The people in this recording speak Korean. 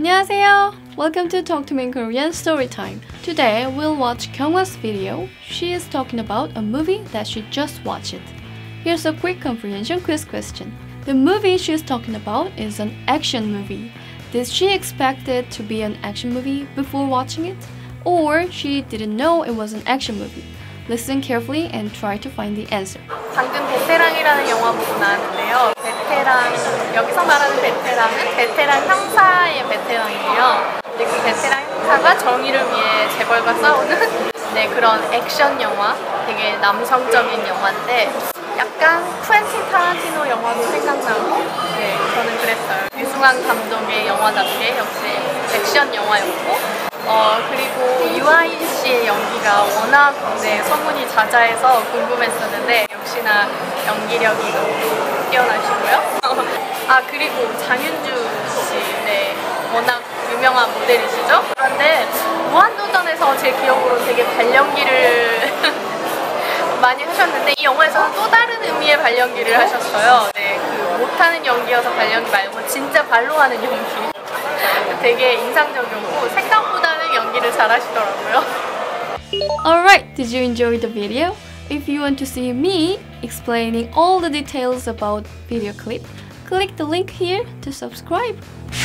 안녕하세요. Welcome to Talk to Me in Korean Storytime. Today we'll watch Kyungwa's video. She is talking about a movie that she just watched. Here's a quick comprehension quiz question. The movie she is talking about is an action movie. Did she expect it to be an action movie before watching it? Or she didn't know it was an action movie? Listen carefully and try to find the answer. 방금 베테랑이라는 영화 보고 나왔는데요. 베테랑, 여기서 말하는 베테랑은 베테랑 형사의 베테랑이에요. 근데 그 베테랑 형사가 정의를 위해 재벌과 싸우는 그런 액션 영화, 되게 남성적인 영화인데 약간 쿠엔틴 타란티노 영화도 생각나고 저는 그랬어요. 유승환 감독의 영화답게 역시 액션 영화였고 그리고 유아인 씨의 연기가 워낙 소문이 자자해서 궁금했었는데 역시나 연기력이 뛰어나시고요. 그리고 장윤주 씨, 워낙 유명한 모델이시죠? 그런데 무한도전에서 제 기억으로 되게 발연기를 많이 하셨는데 이 영화에서는 또 다른 의미의 발연기를 하셨어요. 그 못하는 연기여서 발연기 말고 진짜 발로 하는 연기. 되게 인상적이었고 생각보다는 연기를 잘하시더라고요. Alright, did you enjoy the video? If you want to see me explaining all the details about video clip, click the link here to subscribe.